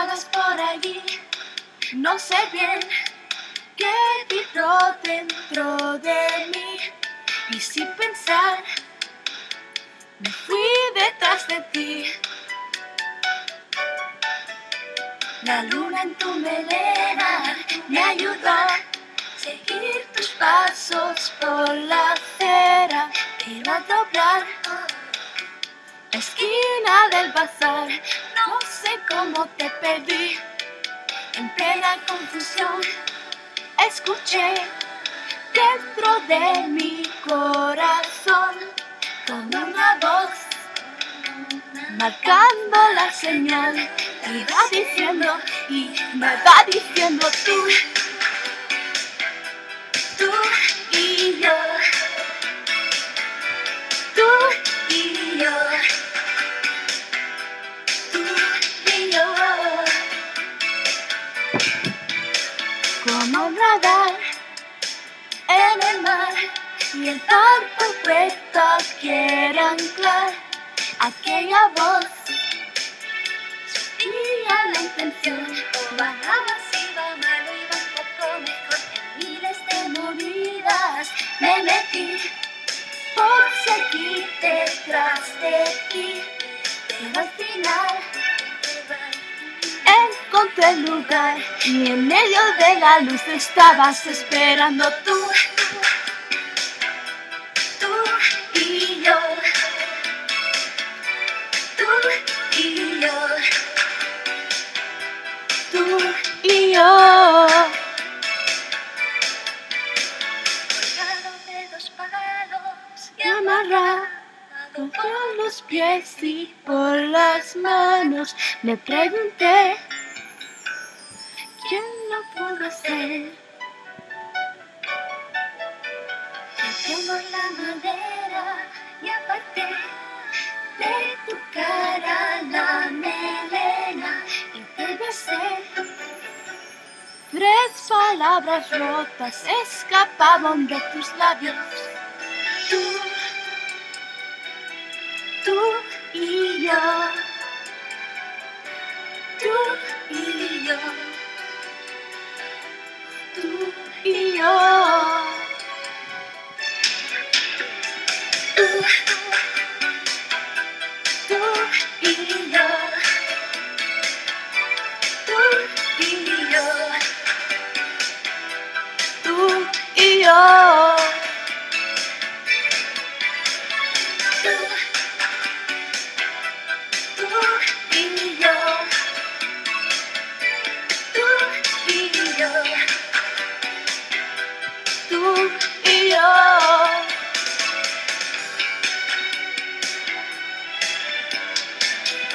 estabas por allí. No sé bien qué vibró dentro de mí. Y sin pensar, me fui detrás de ti. La luna en tu melena me ayudó a seguir tus pasos por la acera. Pero al doblar la esquina del bazar, no sé cómo te perdí. En plena confusión escuché dentro de mi corazón como una voz marcando la señal. Y va diciendo, y me va diciendo tú y yo, tú y yo, tú y yo. Como nadar en el mar y el barco puesto quiere anclar. Aquella voz suspira la intención, o bajaba si iba malo, iba un poco mejor. En miles de movidas me metí por seguir detrás de ti, pero al final encontré el lugar y en medio de la luz estabas esperando tú y yo, tú y yo, tú y yo. Colgado de dos palos y amarrado por los pies y por las manos, me pregunté ¿quién lo pudo hacer? Metemos la madera y aparté de tu cara la melena y te besé. 3 palabras rotas escapaban de tus labios. Tú y yo, tú y yo, tú y yo. Tú y yo, tú y yo, tú y yo.